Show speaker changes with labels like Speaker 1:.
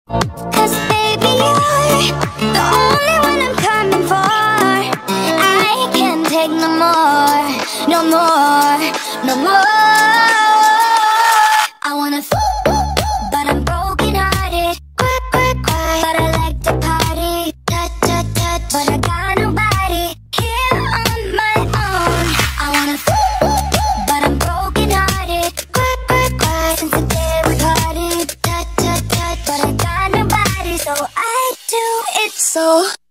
Speaker 1: 'Cause baby, you're the only one I'm coming for. I can't take no more, no more, no more. I wanna but I'm broken hearted. But I like to party. But I got nobody here on my own. I wanna but I'm broken hearted. Since the day we parted. But I got nobody, so I do it so